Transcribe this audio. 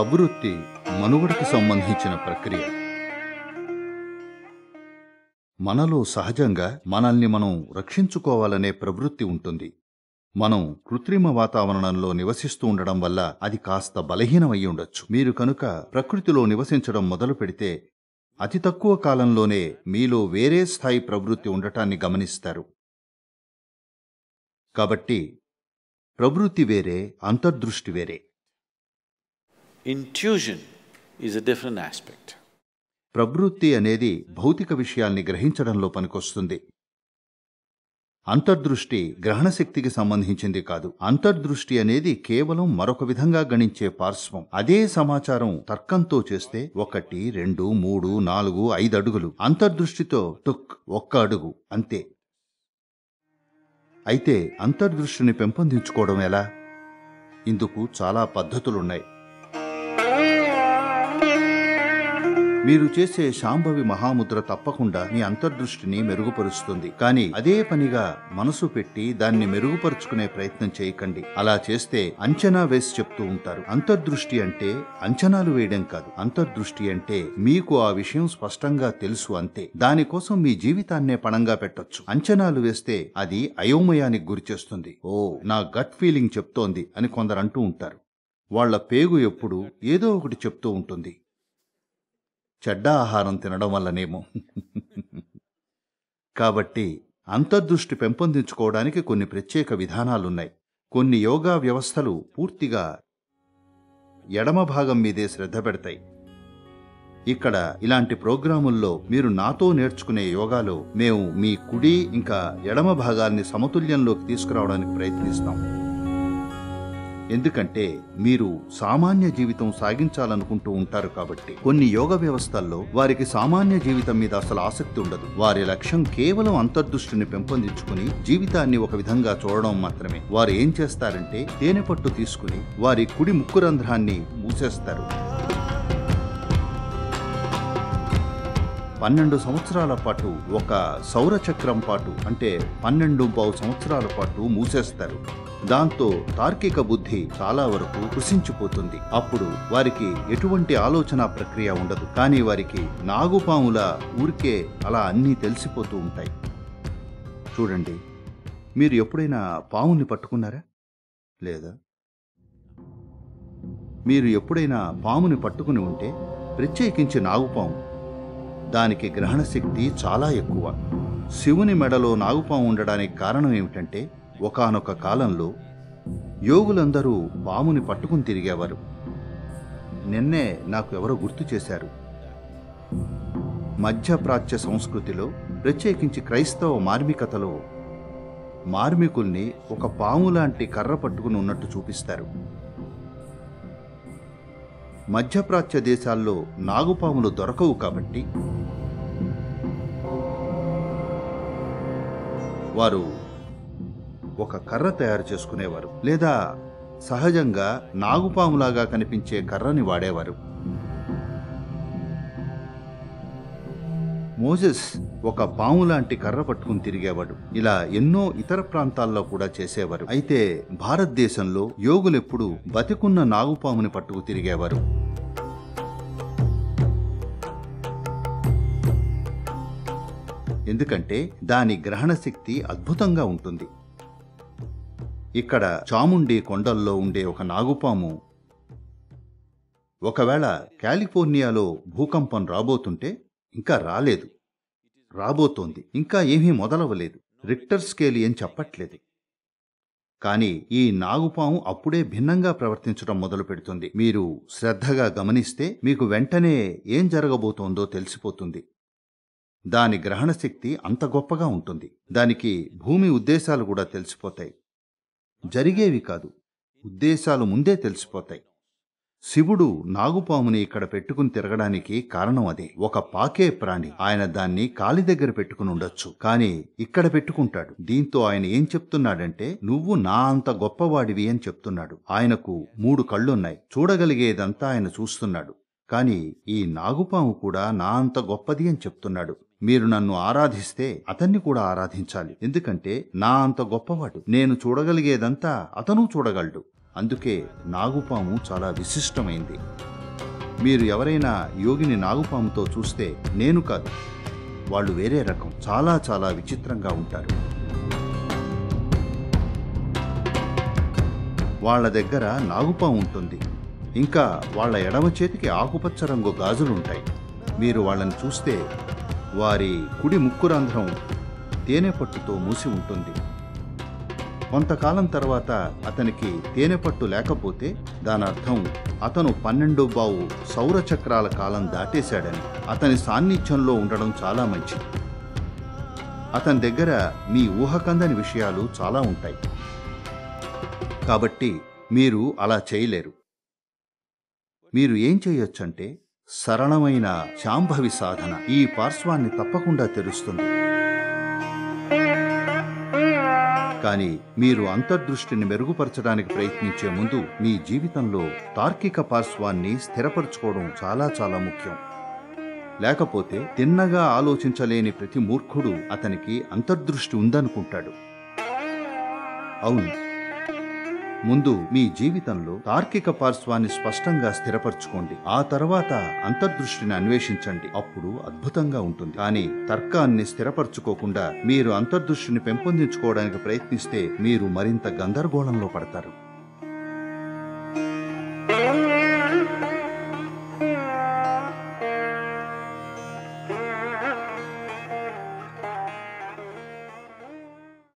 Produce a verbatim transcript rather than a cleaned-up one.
ప్రవృత్తి మనుగడకు సంబంధించిన ప్రక్రియ. మనలో సహజంగా మనల్ని మనం రక్షించుకోవాలనే ప్రవృత్తి ఉంటుంది. మనం కృత్రిమ వాతావరణంలో నివసిస్తూ ఉండడం వల్ల అది కాస్త బలహీనమయ్యి ఉండొచ్చు. మీరు కనుక ప్రకృతిలో నివసించడం మొదలు పెడితే అతి తక్కువ కాలంలోనే మీలో వేరే స్థాయి ప్రవృత్తి ఉండటాన్ని గమనిస్తారు. కాబట్టి ప్రవృత్తి వేరే, అంతర్దృష్టి వేరే. Intuition is a different aspect. ప్రవృత్తి అనేది భౌతిక విషయాల్ని గ్రహించడంలో పనికొస్తుంది. అంతర్దృష్టి గ్రహణ శక్తికి సంబంధించింది కాదు. అంతర్దృష్టి అనేది కేవలం మరొక విధంగా గణించే పార్శ్వం. అదే సమాచారం తర్కంతో చేస్తే ఒకటి, రెండు, మూడు, నాలుగు, ఐదు అడుగులు. అంతర్దృష్టితో టుక్ ఒక్క అడుగు అంతే. అయితే అంతర్దృష్టిని పెంపొందించుకోవడం ఎలా? ఇందుకు చాలా పద్ధతులున్నాయి. మీరు చేసే శాంభవి మహాముద్ర తప్పకుండా మీ అంతర్దృష్టిని మెరుగుపరుస్తుంది. కానీ అదే పనిగా మనసు పెట్టి దాన్ని మెరుగుపరుచుకునే ప్రయత్నం చేయకండి. అలా చేస్తే అంచనా వేసి చెప్తూ ఉంటారు. అంతర్దృష్టి అంటే అంచనాలు వేయడం కాదు. అంతర్దృష్టి అంటే మీకు ఆ విషయం స్పష్టంగా తెలుసు అంతే. దానికోసం మీ జీవితాన్నే పణంగా పెట్టొచ్చు. అంచనాలు వేస్తే అది అయోమయానికి గురిచేస్తుంది. ఓ, నా గట్ ఫీలింగ్ చెప్తోంది అని కొందరు అంటూ ఉంటారు. వాళ్ల పేగు ఎప్పుడు ఏదో ఒకటి చెప్తూ ఉంటుంది. చెడ్డ ఆహారం తినడం వల్లనేమో. కాబట్టి అంతర్దృష్టి పెంపొందించుకోవడానికి కొన్ని ప్రత్యేక విధానాలున్నాయి. కొన్ని యోగా వ్యవస్థలు పూర్తిగా ఎడమ భాగం మీదే శ్రద్ధ పెడతాయి. ఇక్కడ ఇలాంటి ప్రోగ్రాముల్లో మీరు నాతో నేర్చుకునే యోగాలో మేము మీ కుడి ఇంకా ఎడమ భాగాల్ని సమతుల్యంలోకి తీసుకురావడానికి ప్రయత్నిస్తాం. ఎందుకంటే మీరు సామాన్య జీవితం సాగించాలనుకుంటూ ఉంటారు కాబట్టి. కొన్ని యోగ వ్యవస్థల్లో వారికి సామాన్య జీవితం మీద అసలు ఆసక్తి ఉండదు. వారి లక్ష్యం కేవలం అంతర్దృష్టిని పెంపొందించుకుని జీవితాన్ని ఒక విధంగా చూడడం మాత్రమే. వారు ఏం చేస్తారంటే తేనె పట్టు తీసుకుని వారి కుడి ముక్కు రంధ్రాన్ని మూసేస్తారు. పన్నెండు సంవత్సరాల పాటు, ఒక సౌరచక్రం పాటు, అంటే పన్నెండు పావు సంవత్సరాల పాటు మూసేస్తారు. దాంతో తార్కిక బుద్ధి చాలా వరకు కృషించిపోతుంది. అప్పుడు వారికి ఎటువంటి ఆలోచన ప్రక్రియ ఉండదు. కానీ వారికి నాగుపాముల ఊరికే అలా అన్నీ తెలిసిపోతూ ఉంటాయి. చూడండి, మీరు ఎప్పుడైనా పాముని పట్టుకున్నారా? లేదా? మీరు ఎప్పుడైనా పాముని పట్టుకుని ఉంటే, ప్రత్యేకించి నాగుపాము, దానికి గ్రహణ శక్తి చాలా ఎక్కువ. శివుని మెడలో నాగుపాము ఉండడానికి కారణం ఏమిటంటే, ఒకానొక కాలంలో యోగులందరూ పాముని పట్టుకుని తిరిగేవారు. నిన్నే నాకు ఎవరో గుర్తు చేశారు. మధ్యప్రాచ్య సంస్కృతిలో, ప్రత్యేకించి క్రైస్తవ మార్మికతలో, మార్మికుల్ని ఒక పాము లాంటి కర్ర పట్టుకుని ఉన్నట్టు చూపిస్తారు. మధ్యప్రాచ్య దేశాల్లో నాగుపాములు దొరకవు కాబట్టి వారు ఒక కర్ర తయారు చేసుకునేవారు, లేదా సహజంగా నాగుపాములాగా కనిపించే కర్రని వాడేవారు. మోజెస్ ఒక పాము లాంటి కర్ర పట్టుకుని తిరిగేవాడు. ఇలా ఎన్నో ఇతర ప్రాంతాల్లో కూడా చేసేవారు. అయితే భారతదేశంలో యోగులెప్పుడు బతికున్న నాగుపాముని పట్టుకు తిరిగేవారు. ఎందుకంటే దాని గ్రహణ శక్తి అద్భుతంగా ఉంటుంది. ఇక్కడ చాముండి కొండల్లో ఉండే ఒక నాగుపాము ఒకవేళ కాలిఫోర్నియాలో భూకంపం రాబోతుంటే, ఇంకా రాలేదు, రాబోతోంది, ఇంకా ఏమీ మొదలవలేదు, రిక్టర్ స్కేల్ ఏం చెప్పట్లేదు. కానీ ఈ నాగుపాము అప్పుడే భిన్నంగా ప్రవర్తించడం మొదలు పెడుతుంది. మీరు శ్రద్ధగా గమనిస్తే మీకు వెంటనే ఏం జరగబోతోందో తెలిసిపోతుంది. దాని గ్రహణ శక్తి అంత గొప్పగా ఉంటుంది. దానికి భూమి ఉద్దేశాలు కూడా తెలిసిపోతాయి. జరిగేవి కాదు, ఉద్దేశాలు ముందే తెలిసిపోతాయి. శివుడు నాగుపాముని ఇక్కడ పెట్టుకుని తిరగడానికి కారణం అదే. ఒక పాకే ప్రాణి. ఆయన దాన్ని కాలి దగ్గర పెట్టుకుని ఉండొచ్చు, కానీ ఇక్కడ పెట్టుకుంటాడు. దీంతో ఆయన ఏం చెప్తున్నాడంటే, నువ్వు నా అంత గొప్పవాడివి అని చెప్తున్నాడు. ఆయనకు మూడు కళ్ళున్నాయి, చూడగలిగేదంతా ఆయన చూస్తున్నాడు. కానీ ఈ నాగుపాము కూడా నా అంత గొప్పది అని చెప్తున్నాడు. మీరు నన్ను ఆరాధిస్తే అతన్ని కూడా ఆరాధించాలి, ఎందుకంటే నా అంత గొప్పవాడు. నేను చూడగలిగేదంతా అతను చూడగలడు. అందుకే నాగుపాము చాలా విశిష్టమైంది. మీరు ఎవరైనా యోగిని నాగుపాముతో చూస్తే నేను కాదు, వాళ్ళు వేరే రకం, చాలా చాలా విచిత్రంగా ఉంటారు. వాళ్ళ దగ్గర నాగుపాము ఉంటుంది, ఇంకా వాళ్ళ ఎడమ చేతికి ఆకుపచ్చ రంగు గాజులుంటాయి. మీరు వాళ్ళని చూస్తే వారి కుడి ముక్కు రంధ్రం తేనె పట్టుతో మూసి ఉంటుంది. కొంతకాలం తర్వాత అతనికి తేనె పట్టు లేకపోతే దాని అర్థం అతను పన్నెండు బావు సౌరచక్రాల కాలం దాటేశాడని. అతని సాన్నిధ్యంలో ఉండడం చాలా మంచిది. అతని దగ్గర మీ ఊహకందని విషయాలు చాలా ఉంటాయి, కాబట్టి మీరు అలా చేయలేరు. మీరు ఏం చేయొచ్చంటే సరళమైన శాంభవి సాధన ఈ పార్శ్వాన్ని తప్పకుండా తెరుస్తుంది. కానీ మీరు అంతర్దృష్టిని మెరుగుపరచడానికి ప్రయత్నించే ముందు మీ జీవితంలో తార్కిక పార్శ్వాన్ని స్థిరపరచుకోవడం చాలా చాలా ముఖ్యం. లేకపోతే తిన్నగా ఆలోచించలేని ప్రతి మూర్ఖుడు అతనికి అంతర్దృష్టి ఉందనుకుంటాడు. అవును, ముందు మీ జీవితంలో తార్కిక పార్శ్వాన్ని స్పష్టంగా స్థిరపరచుకోండి. ఆ తర్వాత అంతర్దృష్టిని అన్వేషించండి. అప్పుడు అద్భుతంగా ఉంటుంది. కానీ తర్కాన్ని స్థిరపరచుకోకుండా మీరు అంతర్దృష్టిని పెంపొందించుకోవడానికి ప్రయత్నిస్తే మీరు మరింత గందరగోళంలో పడతారు.